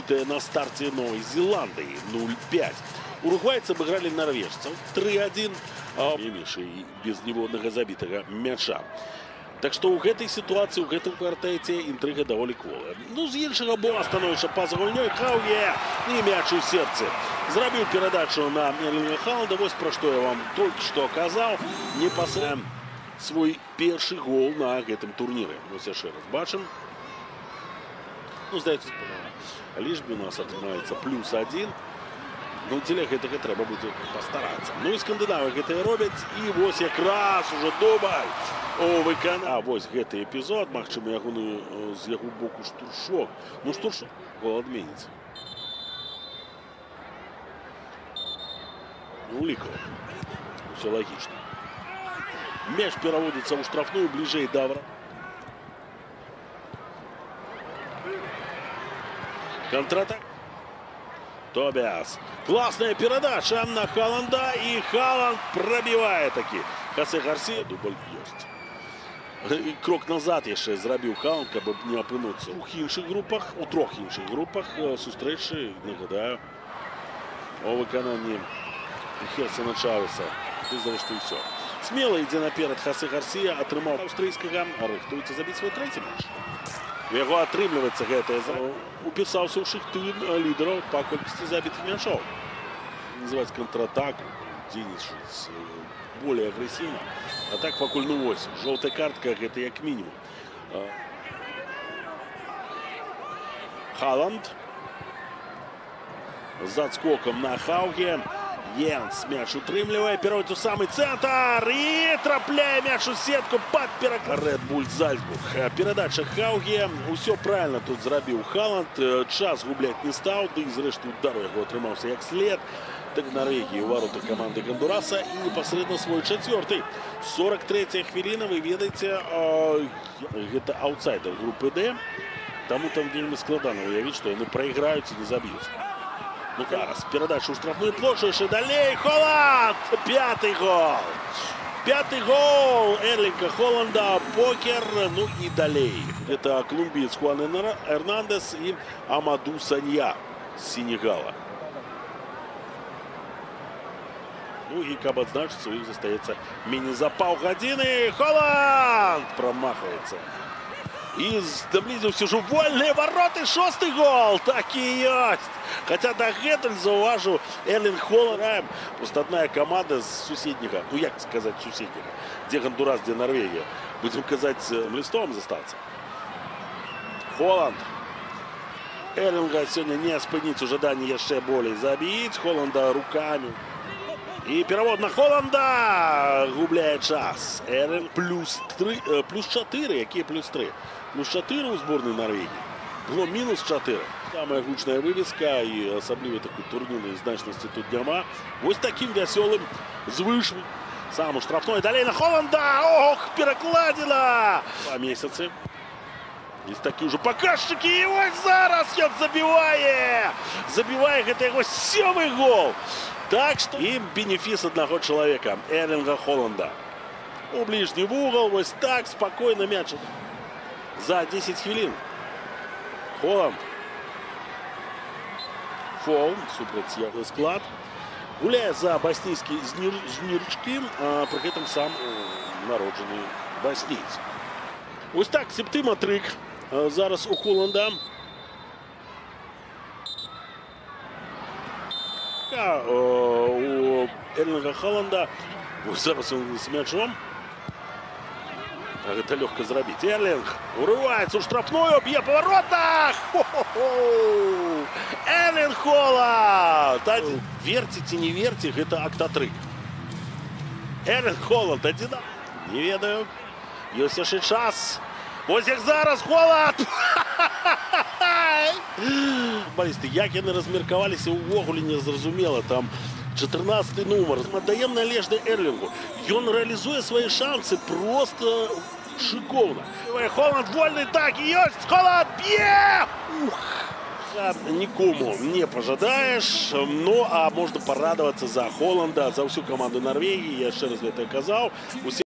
побитая на старте Новой Зеландии 0-5. Уругвайцы обыграли норвежцев 3-1. И без неводного забитого мяча. Так что у этой ситуации, у этого квартете интрига довольно кволая. Ну, з іншого боку становится пас гульней Хауге и мяч у сердце. Зробив передачу на Эрлинга Халанда. Вот про что я вам только что сказал. Непосредственно свой первый гол на этом турнире. Вот еще раз бачим. Ну, здається, лічбі у нас отримається +1. Ну, для гэтага треба буде постаратися. Ну і скандинави гэта роблять. І ось якраз уже дубль у виконанні. А ось гэты епізод, магчыма, ягоны з яго боку штуршок. Ну, штуршок гол адменіцца. Ну, лікава. Все логично. Мяч переводится у штрафную, ближе до врат. Контратак. Тобиас. Классная передача на Халанда. И Халанд пробивает таки. Хосе Гарсия. Дубль есть. Крок назад еще зробив Халанд, чтобы не опинуться. У трех інших групах зустрічі, нагадаю, о виконанні Херсона Чавеса. Ти знаєш, що і все. Смело йде наперед Хосе Гарсия, отримав австрійського, а рихтується забити свій третій мяч. У яго атрымліваецца гэтае. Упісаўся ў шыхты лідараў па колькасці забітых мячоў. Называць контратаку, дзейнічаць более агрэсіўна. А так пакуль ну вось. Жоўтая картка гэта як мінімум. Халанд. З адскокам на Хауге. Йенс мяч утрымлівае, пераводзіць у самы цэнтр і трапляе мяч у сетку пад пераклад. Ред Буль Зальцбург. Перадача Хауге. Усё правильно тут зрабіў Халанд. Час губляць не стаў, ды і зрэшты удар яго атрымаўся як след. Так Норвегії у вароты каманды Гондураса і непасрэдна свой чацвёрты. 43-я хвіліна, вы ведаеце, гэта аўтсайдер групы Д. Таму там вельмі складана уявіць, што яны прайграюць і не заб'юць. Ну зараз, передача у штрафную площадь, еще далее, Холланд! Пятый гол! Пятый гол Эрлинга Холланда, покер, ну и далее. Это колумбиец Хуан Эрнандес и Амаду Санья с Сенегала. Ну и как отзначиться, у них застаецца менее за паўгадзіны. Холланд промахивается. И наблизился уже вольные вороты. Шостый гол. Так и есть. Хотя до гэтуль зауважу Эрлинг Холланд. Просто одна команда с суседника. Ну, як сказать суседника. Где Гондурас, где Норвегия. Будем сказать, листом застаться. Холланд. Эрлинга сегодня не спыніць у жаданні яшчэ болей забить. Холланда руками. И перевод на Холланда. Губляет час. Эрлинг +4. Какие +3? +4 у сборной Норвегии. Было -4. Самая гучная вывеска и особливо такой турнирной значности тут няма. Вот таким веселым звыш. Сам штрафной далее на Холланда. Ох, перекладина. 2 месяцы. Есть такие уже показчики. И вот зараз ён забивает. Забивает, это его 7-й гол. Так что и бенефис одного человека. Эрлинга Холланда. У ближний угол. Вот так спокойно мяч. За 10 хвилин. Холланд. Фол. Супраць склад. Гуляє за боснійські знірчки, а при этом сам народжений боснійць. Ось так, септима-трик. Зараз у Холланда. У Эрлинга Холланда. Ось зараз він з м'ячом. Это легко зробить. Эрлинг урывается у штрафную, бье по воротах. Эрлинг Холланд. Верьте, не верьте, это октатрик. Эрлинг Холланд, один. Не ведаю. Есть еще час. Ось як зараз Холланд. Футболисты, як яны размеркаваліся увогуле не зразумела. Там 14 номер. Отдаем належный Эрлингу. И он реализует свои шансы просто шиковно. Холланд вольный, так и есть. Холланд бьет! Никому не пожадаешь. Ну, а можно порадоваться за Холланда, за всю команду Норвегии. Я еще раз это сказал.